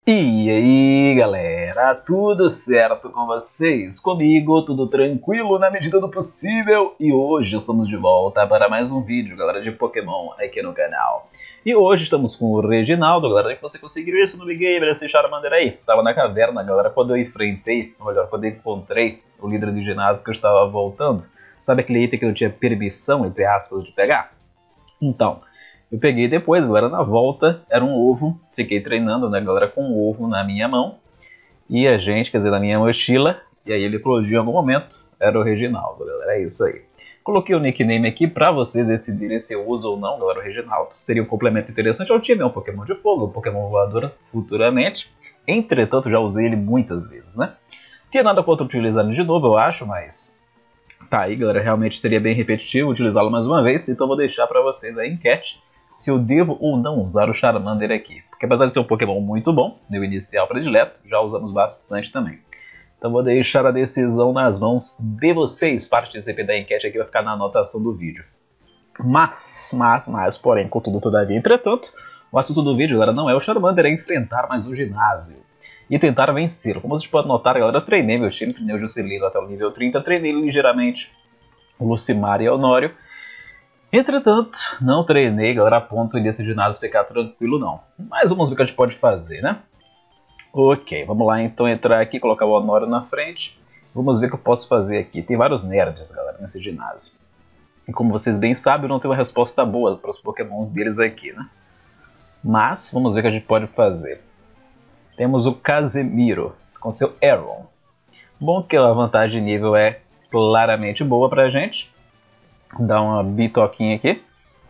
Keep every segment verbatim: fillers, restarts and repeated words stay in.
E aí galera, tudo certo com vocês? Comigo tudo tranquilo na medida do possível. E hoje estamos de volta para mais um vídeo, galera, de Pokémon aqui no canal. E hoje estamos com o Reginaldo, galera, que você conseguiu isso no Big Game, esse Charmander aí. Tava na caverna, galera, quando eu enfrentei, ou melhor, quando eu encontrei o líder de ginásio que eu estava voltando. Sabe aquele item que eu tinha permissão, entre aspas, de pegar? Então... eu peguei depois, galera, na volta, era um ovo, fiquei treinando, né, galera, com um ovo na minha mão, e a gente, quer dizer, na minha mochila, e aí ele eclodiu em algum momento, era o Reginaldo, galera, é isso aí. Coloquei o nickname aqui pra vocês decidirem se eu uso ou não, galera, o Reginaldo. Seria um complemento interessante ao time, é um Pokémon de fogo, um Pokémon voador futuramente, entretanto já usei ele muitas vezes, né. Tinha nada contra utilizar ele de novo, eu acho, mas... tá aí, galera, realmente seria bem repetitivo utilizá-lo mais uma vez, então vou deixar pra vocês a enquete se eu devo ou não usar o Charmander aqui. Porque apesar de ser um Pokémon muito bom, meu inicial predileto, já usamos bastante também. Então vou deixar a decisão nas mãos de vocês. Participem da enquete aqui, vai ficar na anotação do vídeo. Mas, mas, mas, porém, contudo, todavia, entretanto, o assunto do vídeo, galera, não é o Charmander, é enfrentar mais o ginásio. E tentar vencer. Como vocês podem notar, galera, eu treinei meu time, treinei o Juscelino até o nível trinta, treinei ligeiramente o Lucimar e o Honório. Entretanto, não treinei, galera, a ponto desse ginásio ficar tranquilo não. Mas vamos ver o que a gente pode fazer, né? Ok, vamos lá então entrar aqui, colocar o Honório na frente. Vamos ver o que eu posso fazer aqui. Tem vários nerds, galera, nesse ginásio. E como vocês bem sabem, eu não tenho uma resposta boa para os pokémons deles aqui, né? Mas, vamos ver o que a gente pode fazer. Temos o Casemiro, com seu Aeron. Bom que a vantagem de nível é claramente boa pra gente. Dá uma bitoquinha aqui.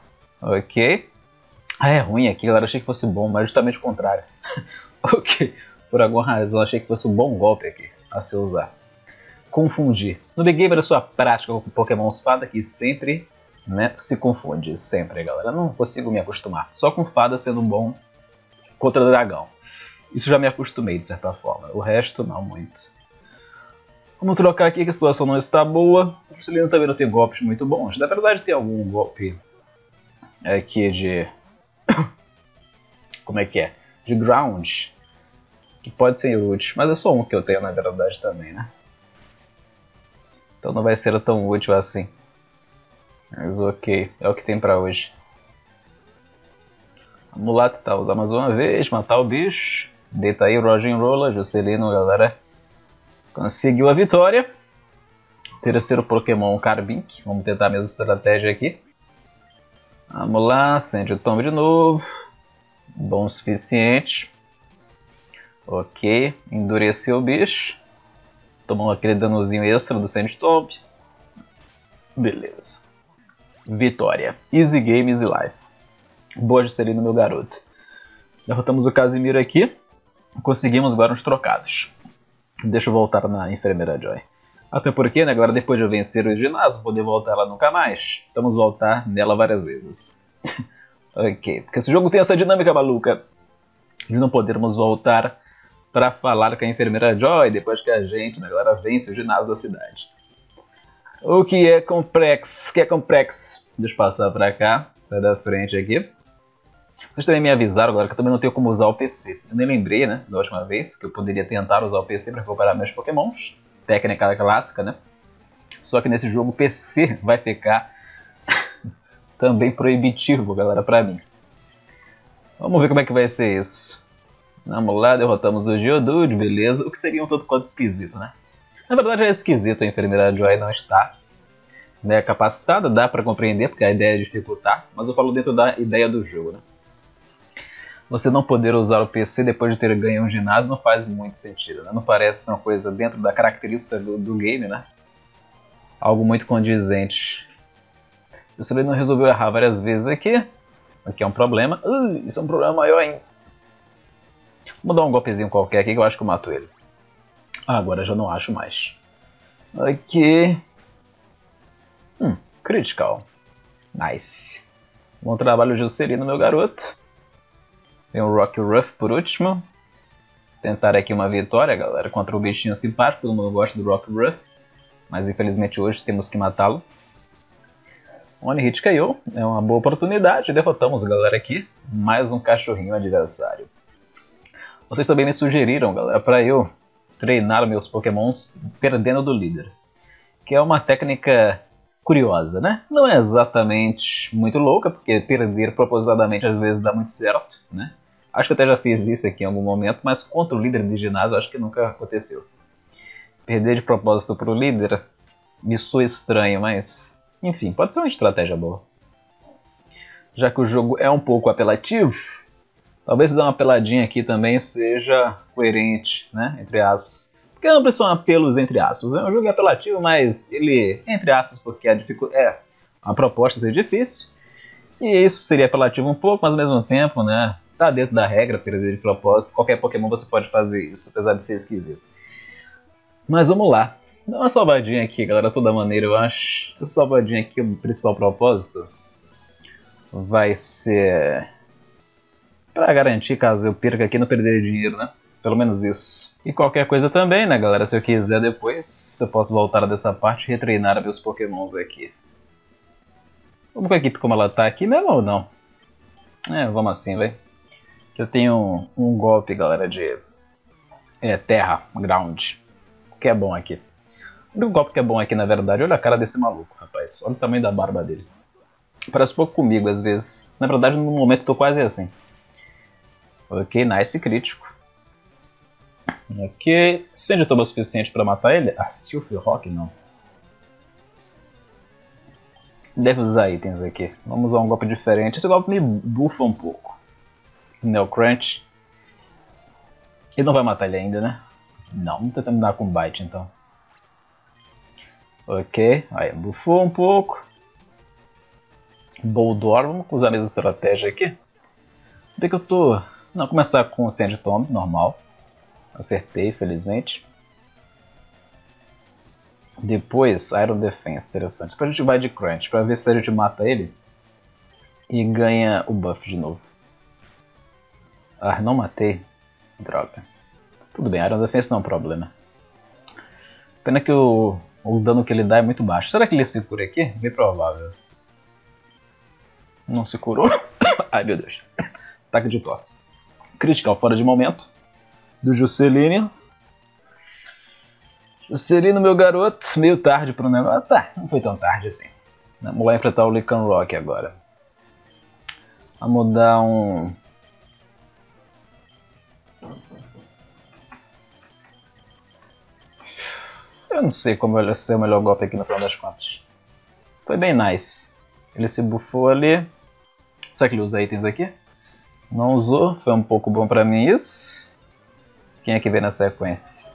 Ok. Ah, é ruim aqui, galera. Achei que fosse bom, mas justamente o contrário. Ok. Por alguma razão, achei que fosse um bom golpe aqui a se usar. Confundir. No Big Game, a sua prática com Pokémons Fada que sempre, né, se confunde. Sempre, galera. Não consigo me acostumar. Só com Fada sendo bom contra Dragão. Isso já me acostumei, de certa forma. O resto, não muito. Vamos trocar aqui que a situação não está boa. O Juscelino também não tem golpes muito bons. Na verdade tem algum golpe aqui de... como é que é? De ground. Que pode ser útil. Mas é só um que eu tenho na verdade também, né? Então não vai ser tão útil assim. Mas ok. É o que tem pra hoje. Vamos lá tentar usar mais uma vez. Matar o bicho. Deita aí o Roggenrola. Juscelino, galera. Conseguiu a vitória. Terceiro Pokémon Carbink. Vamos tentar a mesma estratégia aqui. Vamos lá. Acende o tombo de novo. Bom o suficiente. Ok. Endureceu o bicho. Tomou aquele danozinho extra do Sandtomb. Beleza. Vitória. Easy game, easy life. Boa Juscelino, meu garoto. Derrotamos o Casemiro aqui. Conseguimos agora uns trocados. Deixa eu voltar na Enfermeira Joy. Até porque, né, agora depois de eu vencer o ginásio, poder voltar lá nunca mais. Vamos voltar nela várias vezes. Ok, porque esse jogo tem essa dinâmica maluca de não podermos voltar para falar com a Enfermeira Joy depois que a gente, né, agora vence o ginásio da cidade. O que é complexo? O que é complexo? Deixa eu passar para cá, sai da frente aqui. Vocês também me avisaram agora que eu também não tenho como usar o P C. Eu nem lembrei, né, da última vez, que eu poderia tentar usar o P C para recuperar meus pokémons. Técnica clássica, né? Só que nesse jogo o P C vai ficar também proibitivo, galera, pra mim. Vamos ver como é que vai ser isso. Vamos lá, derrotamos o Geodude, beleza. O que seria um tanto quanto esquisito, né? Na verdade é esquisito, a Enfermeira Joy não está, né, capacitada, dá pra compreender, porque a ideia é dificultar, mas eu falo dentro da ideia do jogo, né? Você não poder usar o P C depois de ter ganho um ginásio não faz muito sentido, né? Não parece uma coisa dentro da característica do, do game, né? Algo muito condizente. O Juscelino resolveu errar várias vezes aqui. Aqui é um problema. Uh, isso é um problema maior ainda. Vou dar um golpezinho qualquer aqui que eu acho que eu mato ele. Ah, agora já não acho mais. Aqui. Hum, critical. Nice. Bom trabalho, Juscelino, meu garoto. Tem o Rock Ruff por último. Tentar aqui uma vitória, galera, contra o bichinho simpático. Todo mundo gosta do Rock Ruff. Mas infelizmente hoje temos que matá-lo. One Hit K O. É uma boa oportunidade. Derrotamos, galera, aqui. Mais um cachorrinho adversário. Vocês também me sugeriram, galera, para eu treinar meus pokémons perdendo do líder. Que é uma técnica curiosa, né? Não é exatamente muito louca, porque perder propositadamente às vezes dá muito certo, né? Acho que até já fiz isso aqui em algum momento, mas contra o líder de ginásio acho que nunca aconteceu. Perder de propósito pro líder me soa estranho, mas... enfim, pode ser uma estratégia boa. Já que o jogo é um pouco apelativo, talvez dar uma peladinha aqui também seja coerente, né? Entre aspas. Porque não são apelos entre aspas. É um jogo apelativo, mas ele, entre aspas, porque a dificuldade é a proposta ser difícil. E isso seria apelativo um pouco, mas ao mesmo tempo, né? Tá dentro da regra, perder de propósito. Qualquer Pokémon você pode fazer isso, apesar de ser esquisito. Mas vamos lá. Dá uma salvadinha aqui, galera, toda maneira, eu acho. Essa salvadinha aqui, o principal propósito vai ser para garantir, caso eu perca aqui, não perder dinheiro, né? Pelo menos isso. E qualquer coisa também, né, galera? Se eu quiser depois, eu posso voltar dessa parte e retreinar meus pokémons aqui. Vamos com a equipe como ela tá aqui mesmo ou não? É, vamos assim, vai. Eu tenho um, um golpe, galera, de é, terra, ground, que é bom aqui. O único golpe que é bom aqui, na verdade, olha a cara desse maluco, rapaz. Olha o tamanho da barba dele. Parece pouco comigo, às vezes. Na verdade, no momento, eu tô quase assim. Ok, nice, crítico. Ok, Sandy tomou o suficiente pra matar ele? Ah, Sylph Rock não. Deve usar itens aqui. Vamos usar um golpe diferente. Esse golpe me bufa um pouco. Neo Crunch. Ele não vai matar ele ainda, né? Não, vamos tentar me dar com bite então. Ok, aí bufou um pouco. Boldor, vamos usar a mesma estratégia aqui. Se bem que eu tô... não, começar com o Sandy Tomb, normal. Acertei, felizmente. Depois, Iron Defense, interessante. Depois a gente vai de Crunch, pra ver se a gente mata ele e ganha o buff de novo. Ah, não matei. Droga. Tudo bem, Iron Defense não é um problema. Pena que o, o dano que ele dá é muito baixo. Será que ele se cura aqui? Bem provável. Não se curou. Ai, meu Deus. Ataque de tosse. Critical fora de momento. Do Juscelino. Juscelino, meu garoto. Meio tarde pro negócio. Tá, não foi tão tarde assim. Vamos lá enfrentar o Lycanroc agora. Vamos dar um... eu não sei como vai ser o melhor golpe aqui no final das contas. Foi bem nice. Ele se buffou ali. Será que ele usa itens aqui? Não usou. Foi um pouco bom pra mim isso. Quem é que vem na sequência?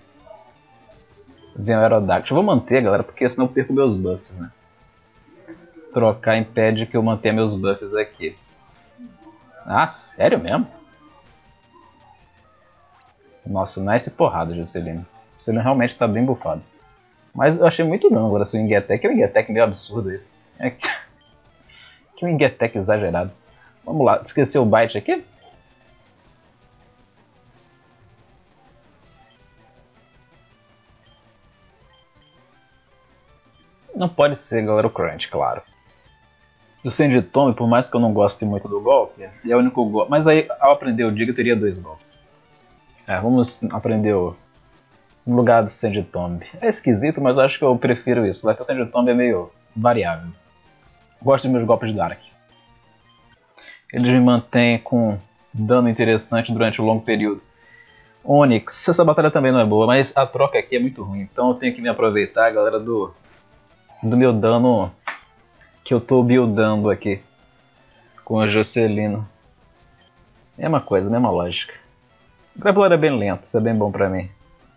Vem o Aerodactyl. Eu vou manter, galera, porque senão eu perco meus buffs, né? Trocar impede que eu mantenha meus buffs aqui. Ah, sério mesmo? Nossa, nice porrada, Juscelino. Juscelino realmente tá bem buffado. Mas eu achei muito não agora, se o Wing Attack é um Wing Attack meio absurdo isso. É que... que Wing Attack exagerado. Vamos lá, esqueceu o Bite aqui? Não pode ser, galera, o Crunch, claro. E o Sandy Tomb, por mais que eu não goste muito do golpe, é o único golpe. Mas aí, ao aprender o Diga, eu teria dois golpes. É, vamos aprender o... no lugar do Sandy Tomb. É esquisito, mas eu acho que eu prefiro isso. Porque o Sandy Tomb é meio variável. Gosto dos meus golpes de Dark. Eles me mantêm com dano interessante durante um longo período. Onix, essa batalha também não é boa, mas a troca aqui é muito ruim. Então eu tenho que me aproveitar, galera, do, do meu dano que eu tô buildando aqui com o Juscelino. Mesma coisa, mesma lógica. O Grappler é bem lento, isso é bem bom pra mim.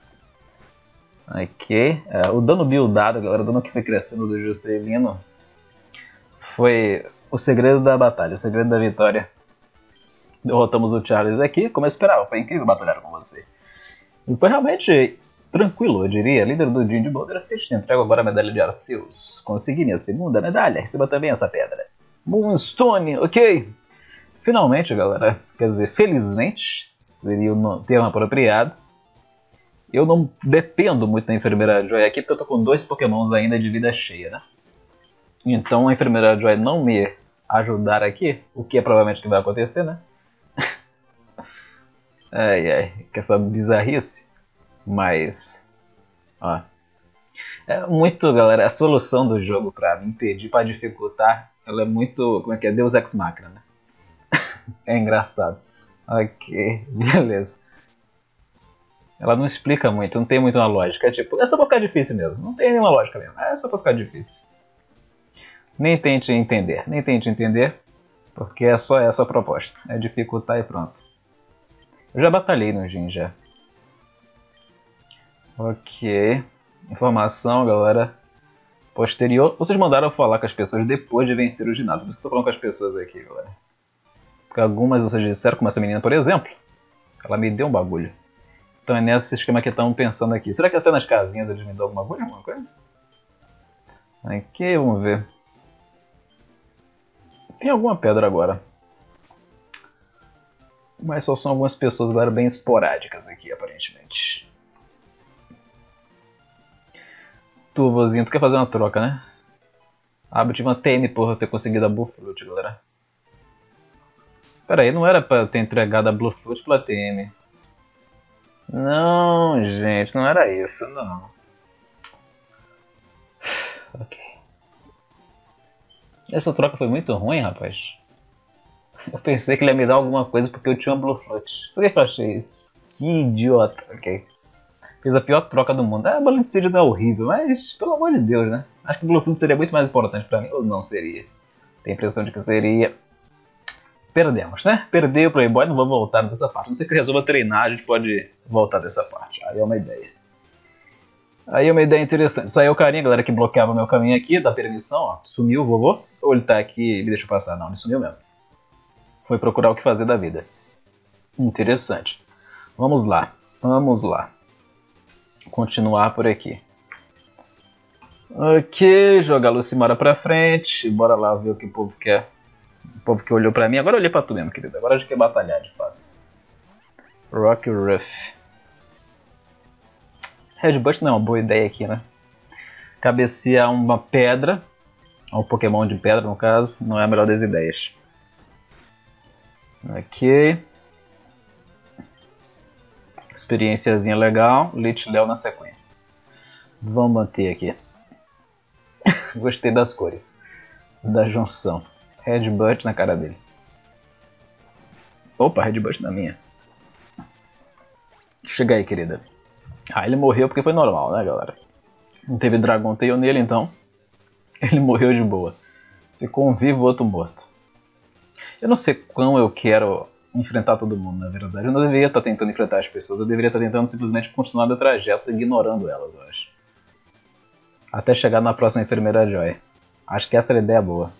Ok, é, o dano buildado, galera, o dano que foi crescendo do Juscelino foi o segredo da batalha, o segredo da vitória. Derrotamos o Charles aqui, como eu esperava, foi incrível batalhar com você. E foi realmente tranquilo, eu diria. Líder do Gym de Boulder City, entrego agora a medalha de Arceus. Consegui minha segunda medalha, receba também essa pedra. Moonstone, ok. Finalmente, galera, quer dizer, felizmente, seria o termo apropriado. Eu não dependo muito da Enfermeira Joy aqui, porque eu tô com dois pokémons ainda de vida cheia, né? Então a Enfermeira Joy não me ajudar aqui, o que é provavelmente que vai acontecer, né? Ai, ai, que essa bizarrice. Mas, ó. É muito, galera, a solução do jogo pra me impedir, pra dificultar, ela é muito, como é que é? Deus Ex Machina, né? É engraçado. Ok, beleza. Ela não explica muito, não tem muito uma lógica. É tipo, é só pra ficar difícil mesmo. Não tem nenhuma lógica mesmo. É só pra ficar difícil. Nem tente entender, nem tente entender, porque é só essa a proposta. É dificultar e pronto. Eu já batalhei no Jin já. Ok. Informação, galera. Posterior. Vocês mandaram falar com as pessoas depois de vencer o ginásio. Por isso que eu tô falando com as pessoas aqui, galera. Porque algumas vocês disseram, como essa menina, por exemplo. Ela me deu um bagulho. Então é nesse esquema que estamos pensando aqui. Será que até nas casinhas eles me dão alguma coisa? Alguma coisa? Aqui, vamos ver. Tem alguma pedra agora. Mas só são algumas pessoas agora bem esporádicas aqui, aparentemente. Tu, vozinho, tu quer fazer uma troca, né? Ah, eu tive uma T M por ter conseguido a Blue Fruit, galera. Pera aí, não era pra ter entregado a Blue Fruit pela T M. Não, gente, não era isso, não. Ok. Essa troca foi muito ruim, rapaz. Eu pensei que ele ia me dar alguma coisa porque eu tinha uma Blue Fruit. Por que eu achei isso? Que idiota, ok. Fiz a pior troca do mundo. Ah, a Balance Seed não é horrível, mas pelo amor de Deus, né? Acho que o Blue Fruit seria muito mais importante pra mim, ou não seria? Tenho a impressão de que seria. Perdemos, né? Perdeu o Playboy, não vou voltar dessa parte. Não sei que resolva treinar, a gente pode voltar dessa parte. Aí é uma ideia. Aí é uma ideia interessante. Isso aí é o carinha, galera, que bloqueava o meu caminho aqui, da permissão, ó. Sumiu o vovô. Ou ele tá aqui e me deixou passar? Não, ele sumiu mesmo. Foi procurar o que fazer da vida. Interessante. Vamos lá. Vamos lá. Continuar por aqui. Ok, jogar a Lucimara pra frente. Bora lá ver o que o povo quer. O povo que olhou pra mim. Agora eu olhei pra tu mesmo, querido. Agora a gente quer batalhar, de fato. Rock Ruff. Headbutt não é uma boa ideia aqui, né? Cabecear uma pedra. Um Pokémon de pedra, no caso. Não é a melhor das ideias. Ok. Experiênciazinha legal. Lich Léo na sequência. Vamos manter aqui. Gostei das cores. Da junção. Headbutt na cara dele. Opa, Headbutt na minha. Chega aí, querida. Ah, ele morreu porque foi normal, né, galera? Não teve Dragon Tail nele, então. Ele morreu de boa. Ficou um vivo, outro morto. Eu não sei quão eu quero enfrentar todo mundo, na verdade. Eu não deveria estar tentando enfrentar as pessoas. Eu deveria estar tentando simplesmente continuar meu trajeto ignorando elas, eu acho. Até chegar na próxima Enfermeira Joy. Acho que essa era a ideia boa.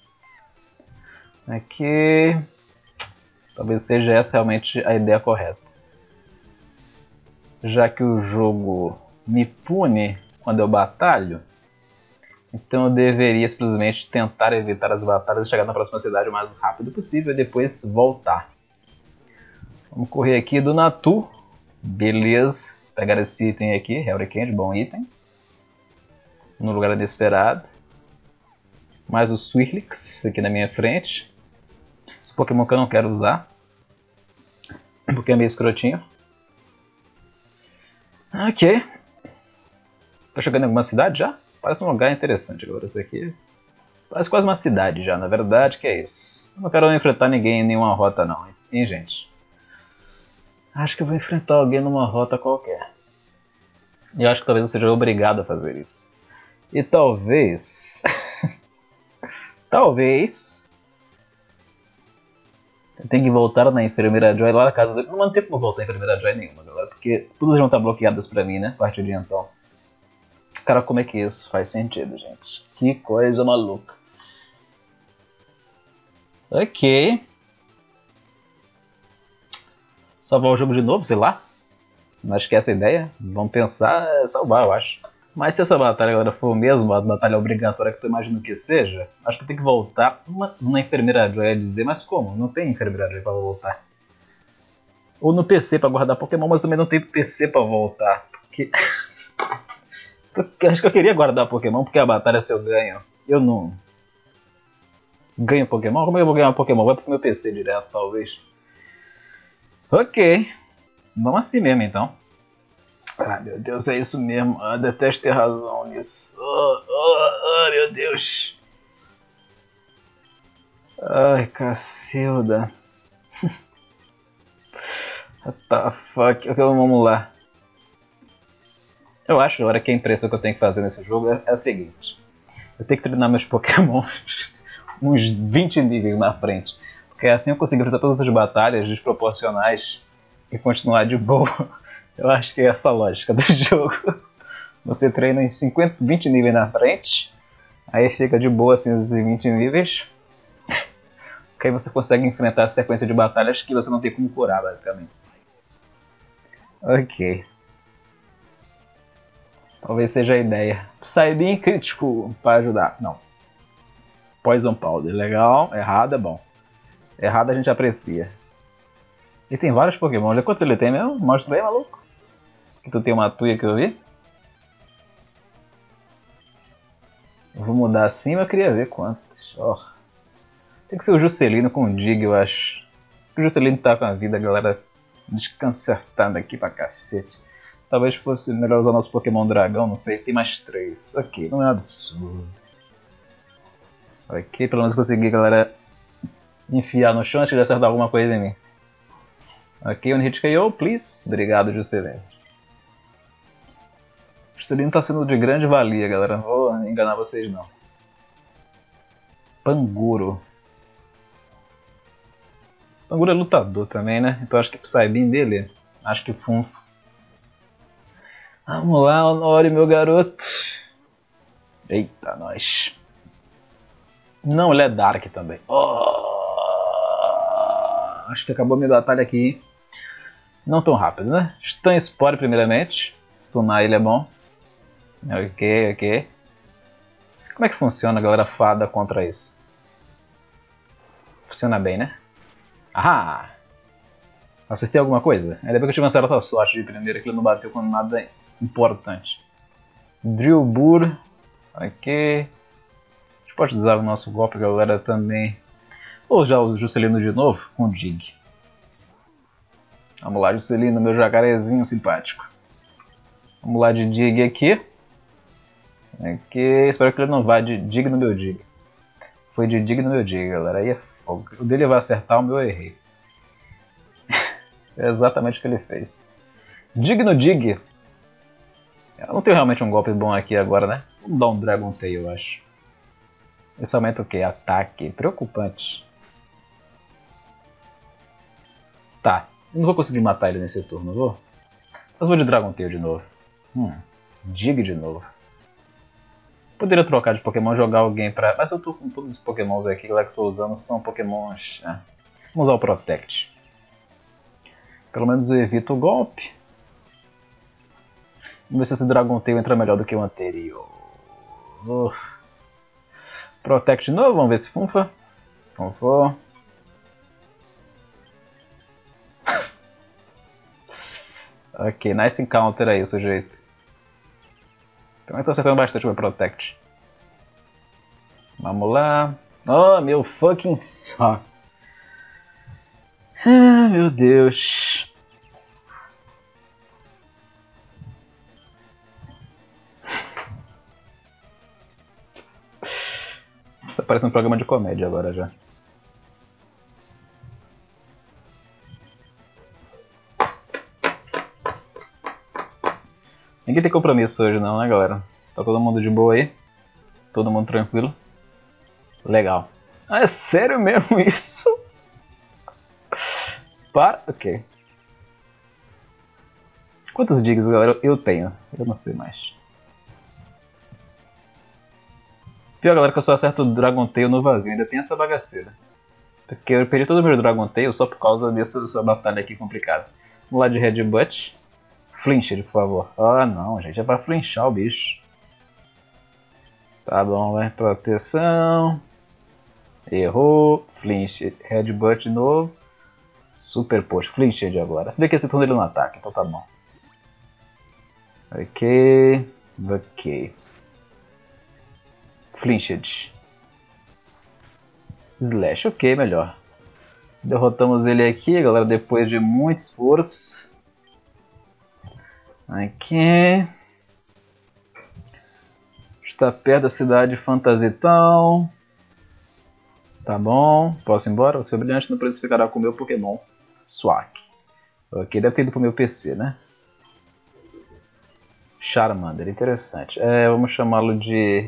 Aqui... Talvez seja essa realmente a ideia correta. Já que o jogo me pune quando eu batalho, então eu deveria simplesmente tentar evitar as batalhas e chegar na próxima cidade o mais rápido possível e depois voltar. Vamos correr aqui do Natu. Beleza. Pegar esse item aqui, Hurricane, bom item. No lugar inesperado. Mais o Swirlix aqui na minha frente. Esse Pokémon que eu não quero usar, porque é meio escrotinho. Ok. Tô chegando em alguma cidade já? Parece um lugar interessante agora isso aqui. Parece quase uma cidade já, na verdade, que é isso. Eu não quero enfrentar ninguém em nenhuma rota não, hein, gente? Acho que eu vou enfrentar alguém numa rota qualquer. E eu acho que talvez eu seja obrigado a fazer isso. E talvez... talvez... eu tenho que voltar na Enfermeira Joy lá na casa dele. Não vai ter como voltar na Enfermeira Joy nenhuma, galera. Porque todas vão estar bloqueadas pra mim, né? A partir de então. Cara, como é que isso faz sentido, gente? Que coisa maluca. Ok. Salvar o jogo de novo, sei lá. Acho que essa é a ideia. Vamos pensar é salvar, eu acho. Mas se essa batalha agora for mesmo a batalha obrigatória que tu imagina que seja, acho que tem que voltar uma, na Enfermeira Joy a dizer, mas como? Não tem Enfermeira Joy pra voltar. Ou no P C pra guardar Pokémon, mas também não tem P C pra voltar. Porque... acho que eu queria guardar Pokémon porque a batalha se eu ganho. Eu não... ganho Pokémon? Como é que eu vou ganhar Pokémon? Vai pro meu P C direto, talvez. Ok. Vamos assim mesmo, então. Ah, meu Deus, é isso mesmo. Eu detesto ter razão nisso. Oh, oh, oh, meu Deus. Ai, cacilda. What the fuck? Ok, vamos lá. Eu acho agora que a impressão que eu tenho que fazer nesse jogo é, é a seguinte. Eu tenho que treinar meus pokémons uns vinte níveis na frente. Porque assim eu consigo enfrentar todas as batalhas desproporcionais e continuar de boa. Eu acho que é essa a lógica do jogo. Você treina em cinquenta, vinte níveis na frente, aí fica de boa assim os vinte níveis. Que aí você consegue enfrentar a sequência de batalhas que você não tem como curar, basicamente. Ok. Talvez seja a ideia. Psybeam crítico para ajudar. Não. Poison Powder. Legal. Errado é bom. Errado a gente aprecia. E tem vários Pokémon. Olha quantos ele tem mesmo? Mostra aí, maluco. Que tu tem uma tuia que eu vi. Eu vou mudar assim, mas eu queria ver quantos. Oh. Tem que ser o Juscelino com o Dig, eu acho. O Juscelino tá com a vida, galera, desconcertada aqui pra cacete. Talvez fosse melhor usar nosso Pokémon Dragão, não sei. Tem mais três. Ok, não é um absurdo. Ok, pelo menos consegui, galera, enfiar no chão antes de acertar alguma coisa em mim. Ok, um hit K O, please. Obrigado, Juscelino. Juscelino tá sendo de grande valia, galera. Não vou enganar vocês, não. Panguro. Panguro é lutador também, né? Então acho que o Psybeam dele, acho que funfo. Vamos lá, Honório, meu garoto. Eita, nós. Não, ele é Dark também. Oh, acho que acabou a minha batalha aqui. Não tão rápido, né? Stun Spore primeiramente. Stunar ele é bom. Ok, ok. Como é que funciona, galera, fada contra isso? Funciona bem, né? Ah! Acertei alguma coisa? Ainda bem que eu tive uma certa sorte de primeira, que ele não bateu com nada importante. Drill Burr. Ok. A gente pode usar o nosso golpe, galera, também. Ou já o Juscelino de novo, com o Dig. Vamos lá, Juscelino, meu jacarezinho simpático. Vamos lá de Dig aqui. Aqui. Espero que ele não vá de Dig no meu Dig. Foi de Dig no meu Dig, galera. Aí é fogo. O dele vai acertar, o meu eu errei. É exatamente o que ele fez. Dig no Dig. Eu não tenho realmente um golpe bom aqui agora, né? Vamos dar um Dragon Tail, eu acho. Esse aumenta o quê? Ataque. Preocupante. Tá. Não vou conseguir matar ele nesse turno, vou? Mas vou de Dragon Tail de novo. Hum. Dig de novo. Poderia trocar de Pokémon e jogar alguém pra... Mas eu tô com todos os Pokémons aqui que eu tô usando são Pokémons... É. Vamos usar o Protect. Pelo menos eu evito o golpe. Vamos ver se esse Dragon Tail entra melhor do que o anterior. Uh. Protect de novo, vamos ver se funfa. Funfou. Ok, nice encounter aí, sujeito. Também tô acertando bastante o Protect. Vamos lá. Oh, meu fucking saco. Ah, meu Deus. Tá parecendo um programa de comédia agora já. Ninguém tem compromisso hoje não, né, galera? Tá todo mundo de boa aí? Todo mundo tranquilo? Legal. Ah, é sério mesmo isso? Para... Ok. Quantos digs, galera, eu tenho? Eu não sei mais. Pior, galera, que eu só acerto o Dragon Tail no vazio. Ainda tem essa bagaceira. Porque eu perdi todo o meu Dragon Tail só por causa dessa, dessa batalha aqui complicada. Vamos lá de Headbutt. Flinch, por favor. Ah, não, gente. É pra flinchar o bicho. Tá bom, vai. Proteção. Errou. Flinch. Headbutt de novo. Super push. Flinch de agora. Se bem que esse turno ele não ataca, então tá bom. Ok. Ok. Flinched. Slash. Ok, melhor. Derrotamos ele aqui, galera, depois de muito esforço. Aqui. Está perto da cidade Fantasitão. Tá bom. Posso ir embora? O seu brilhante não precisa ficar com o meu Pokémon. Swag. Ok, deve ter ido pro meu P C, né? Charmander, interessante. É, vamos chamá-lo de...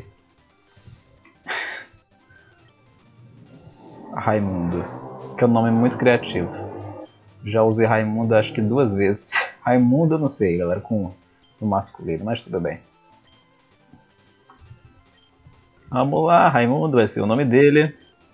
Raimundo. Que é um nome muito criativo. Já usei Raimundo acho que duas vezes. Raimundo eu não sei, galera, com o masculino, mas tudo bem. Vamos lá, Raimundo vai ser o nome dele.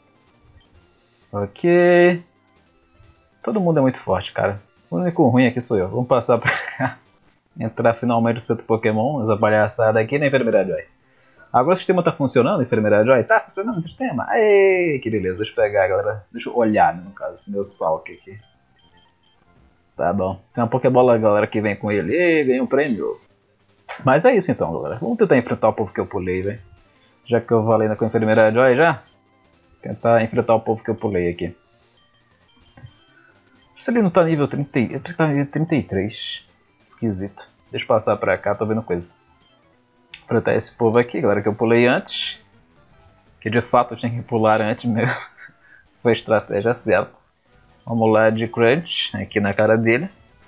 Ok. Todo mundo é muito forte, cara. O único ruim aqui sou eu. Vamos passar pra cá. Entrar finalmente no centro Pokémon. Essa palhaçada aqui na Enfermeira Joy. Agora o sistema tá funcionando, Enfermeira Joy? Tá funcionando o sistema? Aê, que beleza. Deixa eu pegar, galera. Deixa eu olhar, né, no caso, esse meu Salk aqui. Tá bom. Tem uma Pokébola, galera, que vem com ele. E ganhei um prêmio. Mas é isso então, galera. Vamos tentar enfrentar o povo que eu pulei, velho. Já que eu valei com a Enfermeira Joy já. Tentar enfrentar o povo que eu pulei aqui. Se ele não tá nível trinta, eu preciso estar nível trinta e três. Esquisito. Deixa eu passar pra cá, tô vendo coisa. Enfrentar esse povo aqui, galera, que eu pulei antes. Que de fato eu tinha que pular antes mesmo. Foi a estratégia certa. Vamos lá de Crunch, aqui na cara dele.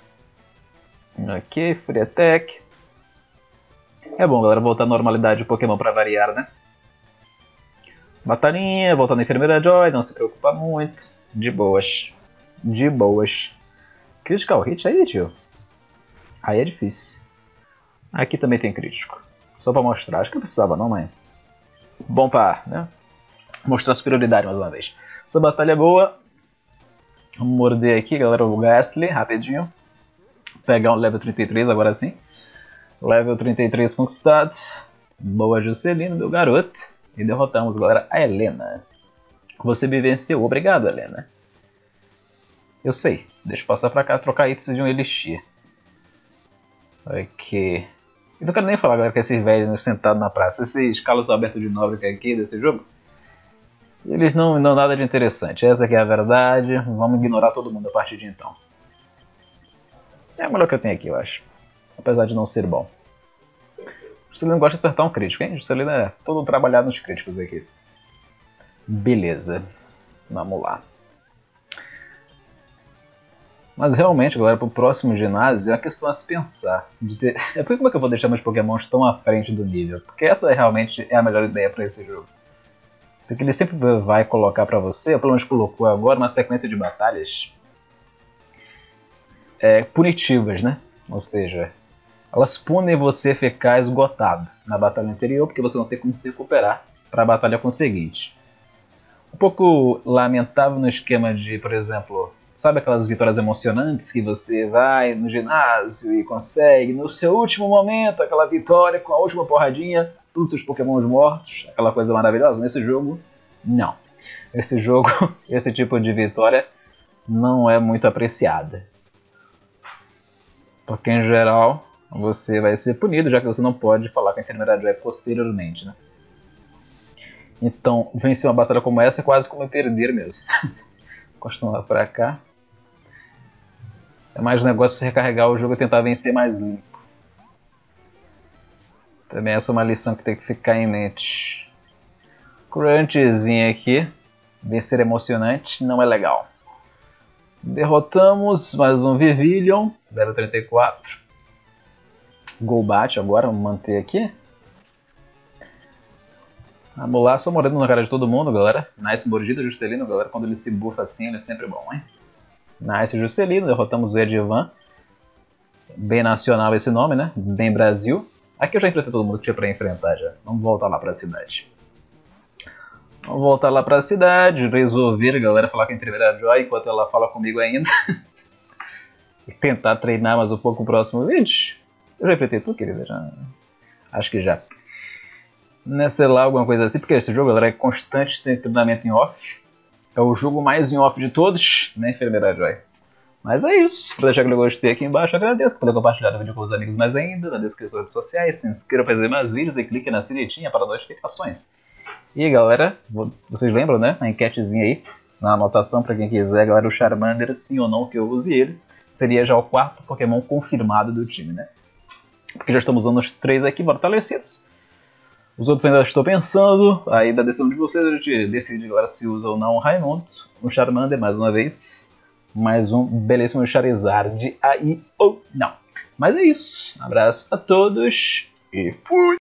Ok, Free Attack. É bom, galera, voltar à normalidade de Pokémon pra variar, né? Batalhinha, voltar na Enfermeira Joy, não se preocupa muito. De boas. De boas. Critical Hit aí, tio? Aí é difícil. Aqui também tem crítico. Só pra mostrar. Acho que não precisava não, mas... Bom pra, né? Mostrar superioridade mais uma vez. Essa batalha é boa. Vamos morder aqui, galera, o Gastly, rapidinho. Pegar um level trinta e três agora sim. Level trinta e três conquistado. Boa, Juscelino, meu garoto. E derrotamos, galera, a Helena. Você me venceu. Obrigado, Helena. Eu sei. Deixa eu passar pra cá, trocar itens de um Elixir. Ok. Eu não quero nem falar, galera, que esses velhos sentados na praça, esses calos abertos de nobre que é aqui desse jogo, eles não dão nada de interessante. Essa aqui é a verdade. Vamos ignorar todo mundo a partir de então. É o melhor que eu tenho aqui, eu acho. Apesar de não ser bom. O Juscelino gosta de acertar um crítico, hein? O Juscelino é todo trabalhado nos críticos aqui. Beleza. Vamos lá. Mas realmente, galera, pro próximo ginásio é uma questão a se pensar. De ter... É por como é que eu vou deixar meus Pokémons tão à frente do nível? Porque essa realmente é a melhor ideia para esse jogo. Porque ele sempre vai colocar pra você, ou pelo menos colocou agora, uma sequência de batalhas é, punitivas, né? Ou seja, elas punem você ficar esgotado na batalha anterior, porque você não tem como se recuperar para a batalha conseguinte. Um pouco lamentável no esquema de, por exemplo... Sabe aquelas vitórias emocionantes que você vai no ginásio e consegue, no seu último momento, aquela vitória com a última porradinha, todos os seus Pokémons mortos, aquela coisa maravilhosa? Nesse jogo, não. Esse jogo, esse tipo de vitória não é muito apreciada. Porque em geral, você vai ser punido, já que você não pode falar com a Enfermeira Joy posteriormente, né? Então, vencer uma batalha como essa é quase como perder mesmo. Continuar pra cá. É mais um negócio de recarregar o jogo e tentar vencer mais limpo. Também essa é uma lição que tem que ficar em mente. Crunchzinho aqui. Vencer emocionante não é legal. Derrotamos mais um Vivillon. Level trinta e quatro. Golbat agora, vamos manter aqui. Vamos lá, só mordendo na cara de todo mundo, galera. Nice mordida, Juscelino, galera. Quando ele se bufa assim, ele é sempre bom, hein? Nice, Juscelino. Derrotamos o Edivan. Bem nacional esse nome, né? Bem Brasil. Aqui eu já enfrentei todo mundo que tinha pra enfrentar já. Vamos voltar lá pra cidade. Vamos voltar lá pra cidade. Resolver, galera, falar com a Enfermeira Joy enquanto ela fala comigo ainda. E tentar treinar mais um pouco no próximo vídeo. Eu já enfrentei tudo, querida? Já... Acho que já. Né, sei lá, alguma coisa assim, porque esse jogo, galera, é constante, tem treinamento em off. É o jogo mais em off de todos, né, Enfermeira Joy? Mas é isso. Pra deixar aquele gostei aqui embaixo, agradeço. Poder compartilhar o vídeo com os amigos mais ainda, na descrição das redes sociais, se inscreva para ver mais vídeos e clique na sinetinha para notificações. E galera, vocês lembram, né, a enquetezinha aí, na anotação para quem quiser, galera, o Charmander, sim ou não que eu use ele, seria já o quarto Pokémon confirmado do time, né? porque já estamos usando os três aqui fortalecidos. Os outros ainda estou pensando, aí da decisão de vocês a gente decide agora se usa ou não o Raimundo, o Charmander mais uma vez, mais um belíssimo Charizard aí ou não. Mas é isso, abraço a todos e fui!